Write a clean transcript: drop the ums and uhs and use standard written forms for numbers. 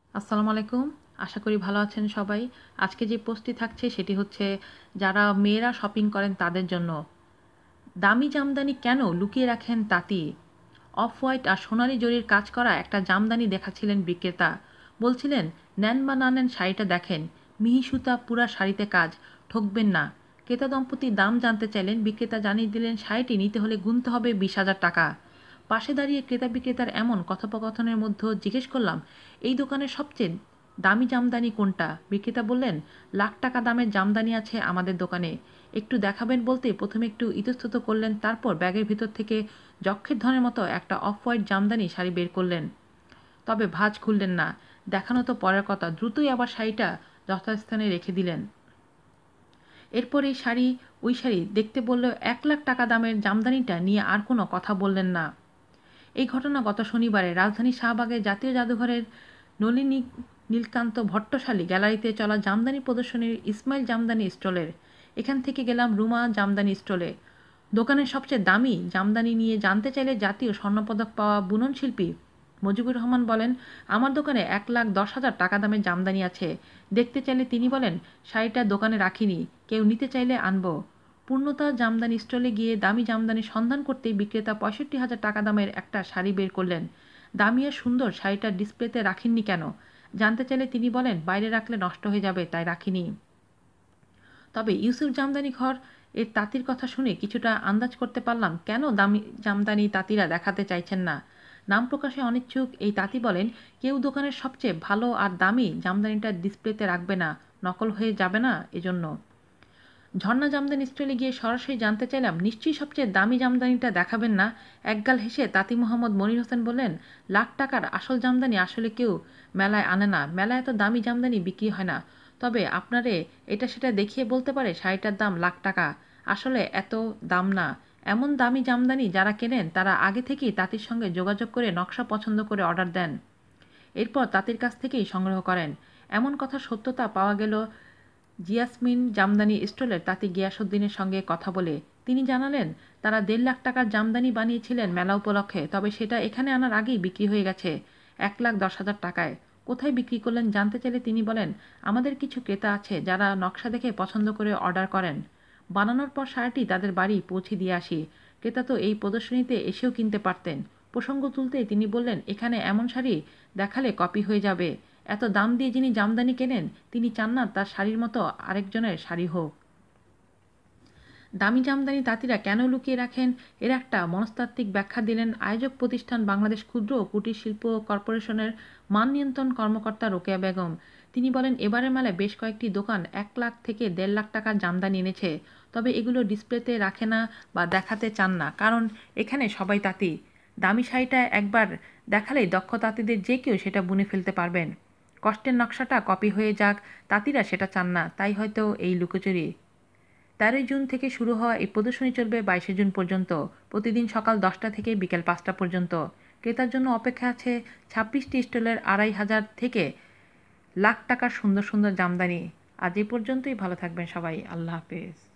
আসসালামু আলাইকুম। আশা করি ভালো আছেন সবাই। আজকে যে পোস্টটি থাকছে সেটি হচ্ছে যারা মেয়েরা শপিং করেন তাদের জন্য। দামি জামদানি কেন লুকিয়ে রাখেন তাঁতি? অফ হোয়াইট আর সোনালি জরির কাজ করা একটা জামদানি দেখাচ্ছিলেন বিক্রেতা। বলছিলেন, নেন বা না নেন শাড়িটা দেখেন, মিহি সুতা পুরা শাড়িতে কাজ, ঠকবেন না। ক্রেতা দম্পতি দাম জানতে চাইলেন, বিক্রেতা জানিয়ে দিলেন শাড়িটি নিতে হলে গুনতে হবে 20,000 টাকা। পাশে দাঁড়িয়ে ক্রেতা বিক্রেতার এমন কথোপকথনের মধ্যে জিজ্ঞেস করলাম, এই দোকানের সবচেয়ে দামি জামদানি কোনটা? বিক্রেতা বললেন, লাখ টাকা দামের জামদানি আছে আমাদের দোকানে। একটু দেখাবেন বলতে প্রথমে একটু ইতস্তত করলেন, তারপর ব্যাগের ভিতর থেকে যক্ষের ধনের মতো একটা অফ হোয়াইট জামদানি শাড়ি বের করলেন। তবে ভাঁজ খুললেন না। দেখানো তো পরের কথা, দ্রুতই আবার শাড়িটা যথাস্থানে রেখে দিলেন। এরপর ওই শাড়ি দেখতে বললেও 1,00,000 টাকা দামের জামদানিটা নিয়ে আর কোনো কথা বললেন না। এই ঘটনা গত শনিবারে রাজধানী শাহবাগের জাতীয় জাদুঘরের নলিনী নীলকান্ত ভট্টশালী গ্যালারিতে চলা জামদানি প্রদর্শনীর ইসমাইল জামদানি স্টলের। এখান থেকে গেলাম রুমা জামদানি স্টলে। দোকানের সবচেয়ে দামি জামদানি নিয়ে জানতে চাইলে জাতীয় স্বর্ণপদক পাওয়া বুনন শিল্পী মুজিবুর রহমান বলেন, আমার দোকানে 1,10,000 টাকা দামের জামদানি আছে। দেখতে চাইলে তিনি বলেন, শাড়িটা দোকানে রাখিনি, কেউ নিতে চাইলে আনবো। পূর্ণতা জামদানি স্টলে গিয়ে দামি জামদানির সন্ধান করতেই বিক্রেতা 65,000 টাকা দামের একটা শাড়ি বের করলেন। দামি আর সুন্দর শাড়িটা ডিসপ্লেতে রাখেননি কেন? জানতে চাইলে তিনি বলেন, বাইরে রাখলে নষ্ট হয়ে যাবে, তাই রাখিনি। তবে ইউসুফ জামদানি ঘর এর তাঁতির কথা শুনে কিছুটা আন্দাজ করতে পারলাম কেন দামি জামদানি তাঁতিরা দেখাতে চাইছেন না। নাম প্রকাশে অনিচ্ছুক এই তাঁতি বলেন, কেউ দোকানের সবচেয়ে ভালো আর দামি জামদানিটা ডিসপ্লেতে রাখবে না, নকল হয়ে যাবে না এজন্য। ঝর্ণা জামদানি স্টলে গিয়ে সরাসরি জানতে চাইলাম, নিশ্চয়ই সবচেয়ে দামি জামদানিটা দেখাবেন না? একগাল হেসে তাঁতি মোহাম্মদ মনির হোসেন বললেন, লাখ টাকার আসল জামদানি আসলে কেউ মেলায় আনে না, মেলায় এত দামি জামদানি বিক্রি হয় না। তবে আপনারে এটা সেটা দেখিয়ে বলতে পারে শাড়িটার দাম লাখ টাকা। আসলে এত দাম না। এমন দামি জামদানি যারা কেনেন তারা আগে থেকেই তাঁতির সঙ্গে যোগাযোগ করে নকশা পছন্দ করে অর্ডার দেন, এরপর তাঁতির কাছ থেকেই সংগ্রহ করেন। এমন কথা সত্যতা পাওয়া গেল জিয়াসমিন জামদানি স্টলের তাঁতি গিয়াসউদ্দিনের সঙ্গে কথা বলে। তিনি জানালেন, তারা 1.5 লাখ টাকার জামদানি বানিয়েছিলেন মেলা উপলক্ষে, তবে সেটা এখানে আনার আগেই বিক্রি হয়ে গেছে 1,10,000 টাকায়। কোথায় বিক্রি করলেন জানতে চাইলে তিনি বলেন, আমাদের কিছু ক্রেতা আছে যারা নকশা দেখে পছন্দ করে অর্ডার করেন। বানানোর পর শাড়িটি তাদের বাড়ি পৌঁছে দিয়ে আসি। ক্রেতা তো এই প্রদর্শনীতে এসেও কিনতে পারতেন। প্রসঙ্গ তুলতেই তিনি বললেন, এখানে এমন শাড়ি দেখালে কপি হয়ে যাবে। এত দাম দিয়ে যিনি জামদানি কেনেন তিনি চান না তার শাড়ির মতো আরেকজনের শাড়ি হোক। দামি জামদানি তাঁতিরা কেন লুকিয়ে রাখেন, এর একটা মনস্তাত্ত্বিক ব্যাখ্যা দিলেন আয়োজক প্রতিষ্ঠান বাংলাদেশ ক্ষুদ্র ও কুটির শিল্প কর্পোরেশনের মান নিয়ন্ত্রণ কর্মকর্তা রোকেয়া বেগম। তিনি বলেন, এবারের মেলায় বেশ কয়েকটি দোকান 1 লাখ থেকে 1.5 লাখ টাকার জামদানি এনেছে, তবে এগুলো ডিসপ্লেতে রাখে না বা দেখাতে চান না, কারণ এখানে সবাই তাঁতি। দামি শাড়িটা একবার দেখালেই দক্ষ তাঁতিদের যে কেউ সেটা বুনে ফেলতে পারবেন। কষ্টের নকশাটা কপি হয়ে যাক, তাঁতিরা সেটা চান না, তাই হয়তো এই লুকোচুরি। 13 জুন থেকে শুরু হওয়া এই প্রদর্শনী চলবে 22 জুন পর্যন্ত। প্রতিদিন সকাল 10টা থেকে বিকেল 5টা পর্যন্ত। ক্রেতার জন্য অপেক্ষা আছে 26টি স্টলের 2,500 থেকে লাখ টাকার সুন্দর সুন্দর জামদানি। আজ এই পর্যন্তই। ভালো থাকবেন সবাই। আল্লাহ হাফেজ।